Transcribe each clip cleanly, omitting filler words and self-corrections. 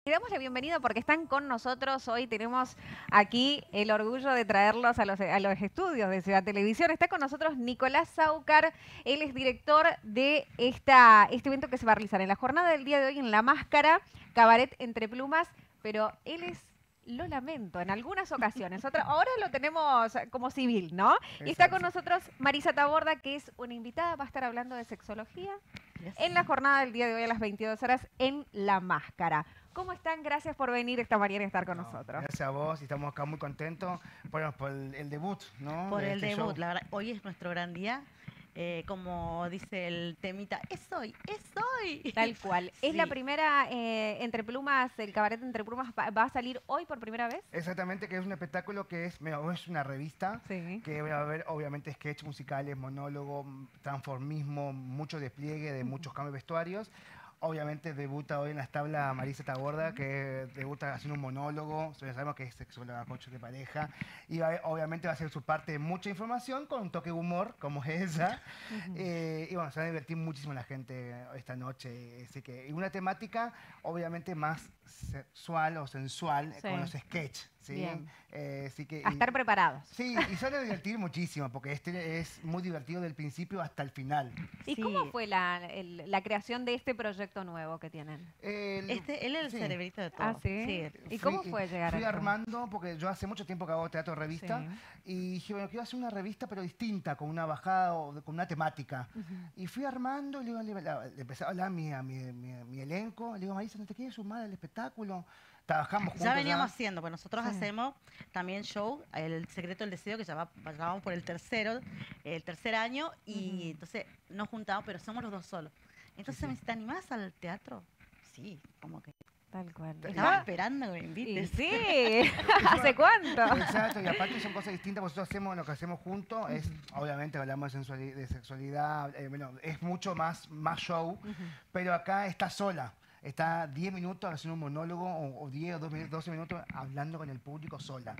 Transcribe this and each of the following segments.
Le damos la bienvenida porque están con nosotros. Hoy tenemos aquí el orgullo de traerlos a los estudios de Ciudad Televisión. Está con nosotros Nicolás Sáucar. Él es director de este evento que se va a realizar en la jornada del día de hoy en La Máscara, Cabaret Entre Plumas. Pero él es... Lo lamento, en algunas ocasiones. Ahora lo tenemos como civil, ¿no? Y está con nosotros Marisa Taborda, que es una invitada, va a estar hablando de sexología en la jornada del día de hoy a las 22 horas en La Máscara. ¿Cómo están? Gracias por venir esta mañana y estar con nosotros. Gracias a vos y estamos acá muy contentos por el debut, ¿no? Por de el este debut, show. la verdad, hoy es nuestro gran día. Como dice el temita, es hoy, es hoy. Tal cual. ¿Es Sí. la primera Entre Plumas, el cabaret Entre Plumas va a salir hoy por primera vez? Exactamente, que es un espectáculo que es una revista Sí. que va a haber obviamente sketch musicales, monólogo, transformismo, mucho despliegue de muchos cambios vestuarios. Obviamente debuta hoy en las tablas Marisa Taborda, que debuta haciendo un monólogo, sabemos que es sexóloga, coach de pareja, y obviamente va a ser su parte de mucha información con un toque de humor, como es ella. Y bueno, se va a divertir muchísimo la gente esta noche. Así que, y una temática obviamente más sexual o sensual, Sí. con los sketches. ¿Sí? Bien. Así que, A estar preparados. sí, y se van a divertir muchísimo, porque este es muy divertido del principio hasta el final. ¿Y Sí. cómo fue la creación de este proyecto nuevo que tienen? El- Él es el sí. cerebrito de todo. Ah, ¿sí? ¿Y Fui- cómo fue llegar a Fui esto? armando, porque yo hace mucho tiempo que hago teatro revista, y dije, bueno, quiero hacer una revista pero distinta, con una bajada o con una temática. Y fui armando, y le empecé a hablar a mi elenco, le digo, Marisa, ¿no te quieres sumar al espectáculo? Trabajamos juntos. Ya veníamos haciendo, pues nosotros Sí. hacemos también show, El Secreto del Deseo, que ya vamos por el tercer año, y entonces nos juntamos, pero somos los dos solos. Entonces Sí, sí. me dice, ¿te animás al teatro? Sí, como que Tal cual. estaba esperando que me Y invites. sí, ¿hace cuánto? Exacto, y aparte son cosas distintas, nosotros hacemos lo que hacemos juntos, es, obviamente hablamos de sexualidad, bueno, es mucho más show, pero acá está sola. Está 10 minutos haciendo un monólogo o 10 o 12 minutos hablando con el público sola.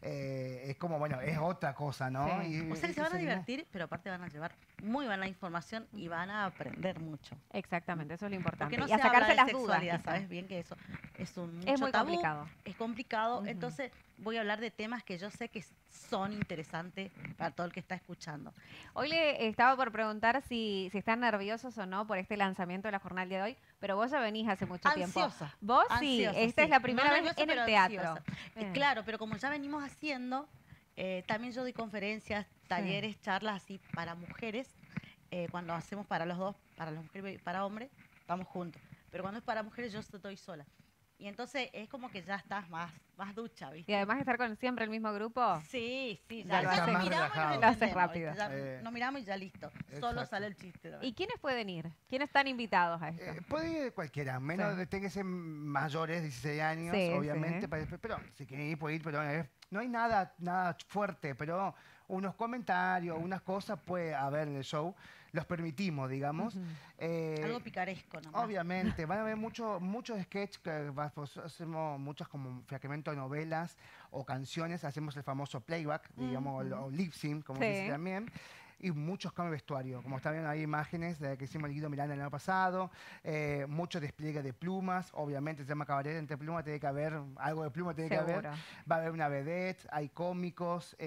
Es como, bueno, es otra cosa, ¿no? Sí. Y- O sea que y se van a seguimos. divertir, pero aparte van a llevar muy buena información y van a aprender mucho. Exactamente, eso es lo importante. Porque no Y a se habla sacarse de las dudas. sexualidad, quizá. sabes bien que eso es un Es mucho muy tabú, complicado. es complicado. Ujú. Entonces voy a hablar de temas que yo sé que son interesantes para todo el que está escuchando. Hoy le estaba por preguntar si están nerviosos o no por este lanzamiento de la jornada del día de hoy, pero vos ya venís hace mucho tiempo. Ansiosa. Vos Ansiosa, sí, esta es sí. la primera No vez nerviosa, en el pero teatro. ansiosa. Bien. Claro, pero como ya venimos haciendo, también yo doy conferencias, talleres, charlas así para mujeres. Cuando hacemos para los dos, para las mujeres y para hombres, vamos juntos. Pero cuando es para mujeres, yo estoy sola. Y entonces es como que ya estás más ducha, ¿viste? Y además estar con siempre el mismo grupo. Sí, Ya lo nos haces. miramos y Relajado. nos Lo haces entendemos, rápido. ¿viste? Ya Eh, nos miramos y ya listo. Solo exacto. sale el chiste. ¿no? ¿Y quiénes pueden ir? ¿Quiénes están invitados a esto? Puede ir cualquiera, menos Sí. de tiene que ser mayores, 16 años, Sí, obviamente, sí. pero si quieren ir, puede ir, pero no hay nada fuerte, pero unos comentarios, unas cosas puede haber en el show, los permitimos, digamos. Algo picaresco, ¿no? Obviamente, van a haber muchos sketches, pues, hacemos muchos como fragmentos de novelas o canciones, hacemos el famoso playback, digamos, o lip sync, como Sí. se dice también. Y muchos cambios de vestuario, como están viendo ahí imágenes de que hicimos el Guido Milán el año pasado, mucho despliegue de plumas, obviamente se llama Cabaret Entre Plumas, tiene que haber algo de pluma, tiene que haber. Seguro. Va a haber una vedette, hay cómicos,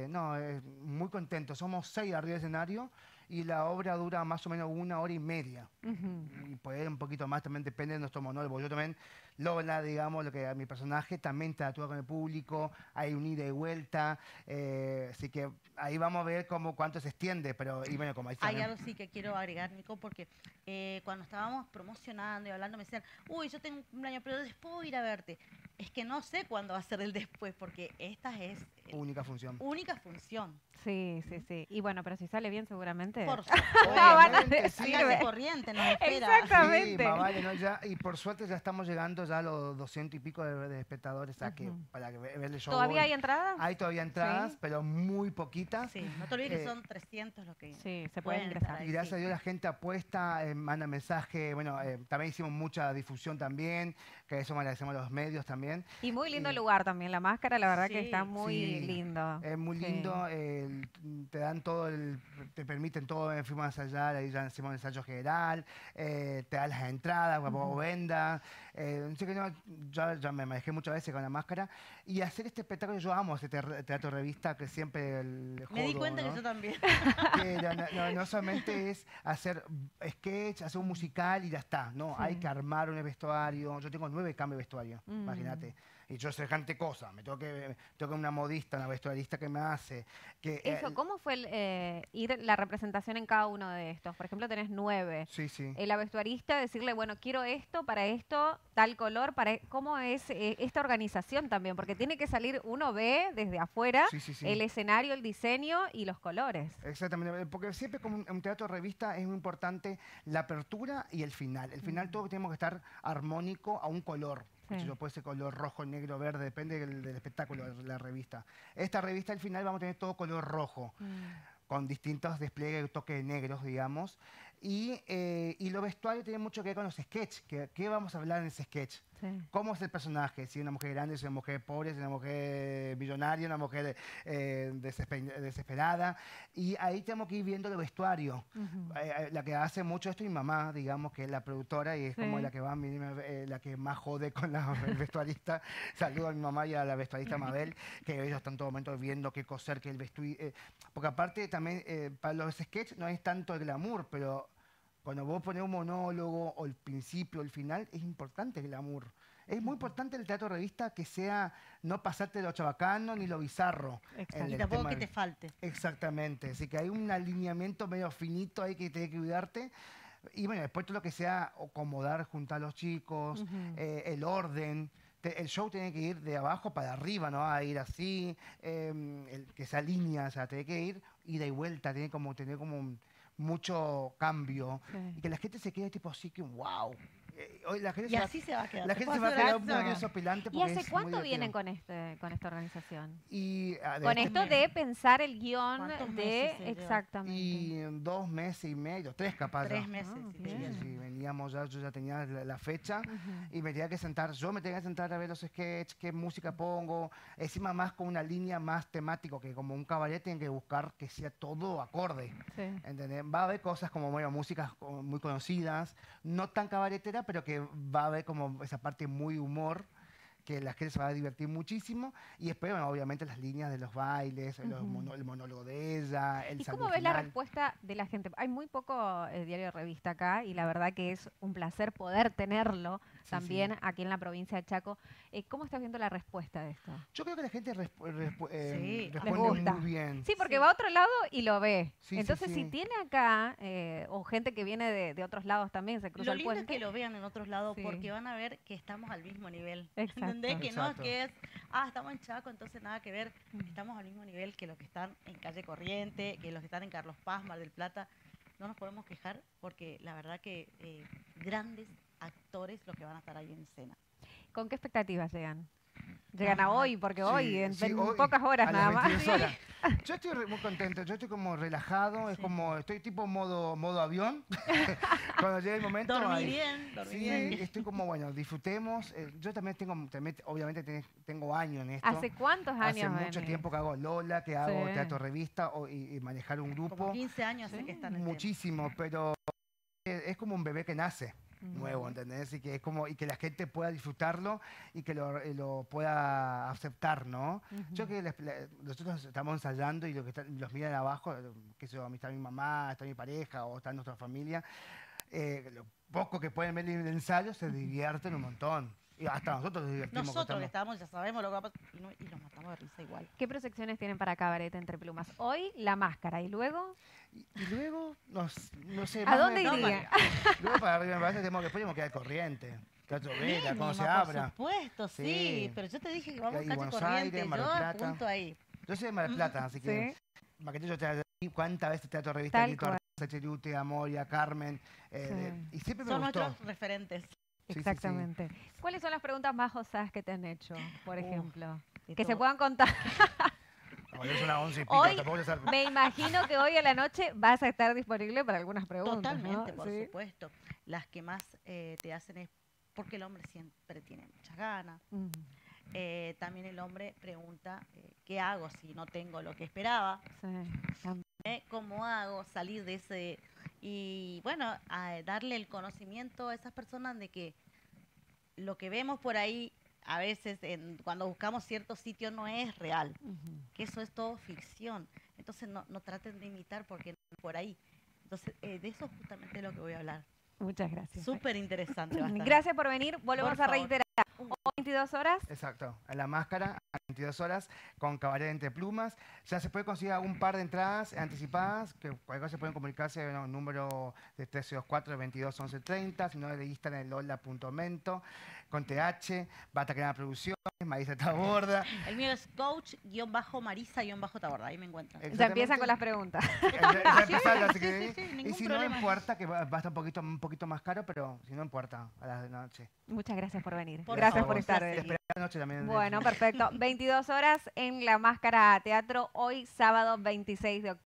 muy contentos. Somos 6 arriba del escenario y la obra dura más o menos 1 hora y media. Y puede ir un poquito más, también depende de nuestro monólogo. Yo también, Lola, digamos, lo que a mi personaje también interactúa con el público, hay un ida y vuelta, así que ahí vamos a ver cuánto se extiende, pero y bueno, como ahí Hay también- algo sí que quiero agregar, Nico, porque cuando estábamos promocionando y hablando me decían, uy, yo tengo un cumpleaños, pero después voy a ir a verte. Es que no sé cuándo va a ser el después, porque esta es única función. única función. Sí, sí, sí. Y bueno, pero si sale bien seguramente. Por van a supuesto. decir, Síganse corriente, nos espera. Exactamente. Sí, más vale, ¿no? Y por suerte ya estamos llegando ya a los 200 y pico de espectadores para ver el show. ¿Todavía hoy. hay entradas? Hay todavía entradas, Sí. pero muy poquitas. Sí, no te olvides Eh, que son 300 los que Sí, se pueden estar ingresar. ahí, Y gracias a sí. Dios la gente apuesta, manda mensaje, bueno, también hicimos mucha difusión también, que eso agradecemos a los medios también. Y muy lindo Y- lugar también, la máscara, la verdad que Sí, está muy sí, lindo. Es muy Sí. lindo, te dan todo, te permiten todo, fuimos a ensayar, ahí ya hicimos un ensayo general, te dan las entradas, vos vendas, Sé que no, ya me manejé muchas veces con la máscara. Y hacer este espectáculo, yo amo ese teatro revista que siempre el Me di jodo, cuenta ¿no? que yo también. Que no solamente es hacer sketch, hacer un musical y ya está. No, Sí. hay que armar un vestuario. Yo tengo 9 cambios de vestuario, Mm. imagínate. Y yo semejante cosa. Me tengo una modista, una vestuarista que me hace. Que, Eso, ¿cómo fue ir la representación en cada uno de estos? Por ejemplo, tenés 9. sí, sí. La vestuarista, decirle, bueno, quiero esto, para esto, tal color, ¿cómo es esta organización también? Porque tiene que salir, uno ve desde afuera Sí, sí, sí. el escenario, el diseño y los colores. Exactamente, porque siempre como un teatro revista es muy importante la apertura y el final. El final todo tenemos que estar armónico a un color. Sí. Yo puede ser color rojo, negro, verde, depende del espectáculo, de la revista. Esta revista al final vamos a tener todo color rojo, con distintos despliegues, toques negros, digamos. Y los vestuarios tienen mucho que ver con los sketches. ¿Qué vamos a hablar en ese sketch? Sí. ¿Cómo es el personaje? Si es una mujer grande, si es una mujer pobre, si es una mujer millonaria, una mujer desesperada. Y ahí tenemos que ir viendo el vestuario. La que hace mucho esto es mi mamá, digamos, que es la productora y es como la que va, la que más jode con la vestuarista. Saludo a mi mamá y a la vestuarista Mabel, que ellos están todo momento viendo qué coser, qué el vestuario. Porque aparte también para los sketches no es tanto el glamour, pero cuando vos pones un monólogo o el principio o el final, es importante el glamour. Es muy importante el teatro revista que sea no pasarte lo chabacano ni lo bizarro. Exacto. Y tampoco que te falte. Exactamente. Así que hay un alineamiento medio finito ahí que tienes que cuidarte. Y bueno, después todo lo que sea acomodar, juntar a los chicos, el orden. El show tiene que ir de abajo para arriba, ¿no? A ir así, que se alinea, o sea, tiene que ir ida y vuelta, tiene como tener como mucho cambio. Sí. Y que la gente se quede tipo así que, wow. Hoy la gente Y así se va a quedar. la Te gente puedo se va a quedar asegurar. un poco sopilante ¿Y porque hace es muy cuánto divertido. vienen con esta organización? Y, Con esto de pensar el guión ¿Cuántos de... meses se lleva? Exactamente. y 2 meses y medio, 3 capaz. 3 ya. meses. Ah, sí, bien. Sí, sí, veníamos ya, yo ya tenía la fecha Ujú. y me tenía que sentar, yo me tenía que sentar a ver los sketches, qué música pongo, encima más con una línea más temático, que como un cabaret tienen que buscar que sea todo acorde. Sí. ¿Entendés? Va a haber cosas como bueno, músicas muy conocidas, no tan cabaretera, pero que va a haber como esa parte muy humor, que la gente se va a divertir muchísimo. Y después, bueno, obviamente las líneas de los bailes, el monólogo de ella, el ¿Y saludo cómo ves la final. respuesta de la gente? Hay muy poco diario de revista acá y la verdad que es un placer poder tenerlo Sí, también sí. aquí en la provincia de Chaco. ¿Cómo estás viendo la respuesta de esto? Yo creo que la gente Sí, les responde gusta. muy bien. Sí, porque Sí. va a otro lado y lo ve. Sí, sí, Entonces, sí. si tiene acá, o gente que viene de otros lados también, se cruza Lo el lindo es puente. que lo vean en otros lados Sí. porque van a ver que estamos al mismo nivel. Exacto. ¿Entendés? Que no es Exacto. que es, estamos en Chaco, entonces nada que ver. Estamos al mismo nivel que los que están en Calle Corriente, que los que están en Carlos Paz, Mar del Plata. No nos podemos quejar porque la verdad que grandes actores los que van a estar ahí en escena. ¿Con qué expectativas llegan? Llegan Ah, a hoy, porque Sí, hoy, en sí, hoy, pocas horas a nada las más. 22 horas. Yo estoy muy contento, yo estoy como relajado, es Sí. como, estoy tipo modo avión. Cuando llegue el momento. Dormí ahí. bien, dormí Sí, bien. estoy como, bueno, disfrutemos. Yo también obviamente tengo años en esto. ¿Hace cuántos Hace años mucho venís? tiempo que hago Lola, que hago Sí. teatro revista y manejar un Como grupo. 15 años sé Sí. que están en el tema. Muchísimo, pero es como un bebé que nace nuevo, ¿entendés? Y que es como y que la gente pueda disfrutarlo y que lo pueda aceptar, ¿no? Yo que nosotros estamos ensayando y los miran abajo, que sé yo, a mí está mi mamá, está mi pareja o está nuestra familia, lo poco que pueden ver en el ensayo se divierten un montón. Y hasta nosotros nos divertimos. Nosotros que estamos, ya sabemos lo que va a pasar y nos matamos de risa igual. ¿Qué proyecciones tienen para Cabaret Entre Plumas? Hoy, La Máscara, y luego... Y luego, no sé, ¿A más dónde de- iría? Luego para arriba me parece que después tenemos que quedar corriente. Teatro Vela, cuando Mínimo, se por abra. supuesto, sí. Sí. Pero yo te dije que vamos a Y calle Buenos corriente. Aires, Mar del Yo Plata. apunto ahí. Yo soy de Mar del Plata, así que Sí, Maquetillo te cuántas veces teatro revista, Tal Lito cual. Chirute, Amoria, Carmen. Y siempre me Son gustó. nuestros referentes. sí, sí. exactamente. ¿Cuáles son las preguntas más osadas que te han hecho, por ejemplo? De Que se todo. puedan contar. No, yo soy una 11 y pico, Hoy tampoco es me imagino que hoy a la noche vas a estar disponible para algunas preguntas, Totalmente, ¿no? por Sí. supuesto. Las que más te hacen es porque el hombre siempre tiene muchas ganas. Mm, También el hombre pregunta, ¿qué hago si no tengo lo que esperaba? sí. ¿Cómo hago salir de ese? Y bueno, a darle el conocimiento a esas personas de que lo que vemos por ahí a veces cuando buscamos ciertos sitios no es real, que eso es todo ficción. Entonces no traten de imitar porque no es por ahí. Entonces de eso justamente es lo que voy a hablar. Muchas gracias. Súper interesante. Gracias por venir. Volvemos a reiterar. Favor. 22 horas. Exacto, en La Máscara, a 22 horas, con Cabaret Entre Plumas. Ya se puede conseguir un par de entradas anticipadas, que cualquier cosa pueden comunicarse en un número de 1324-221130, si no de Instagram en lola.mento, con TH, Bata Creana Producciones, Marisa Taborda. El mío es coach-marisa-taborda, ahí me encuentran. Ya empiezan con las preguntas. Y si no importa, que va a estar un poquito más caro, pero si no importa, a la noche. Muchas gracias por venir. Por Gracias favor, por estar. placer. Te espero a la noche también. Bueno, perfecto. 22 horas en La Máscara Teatro, hoy sábado 26 de octubre.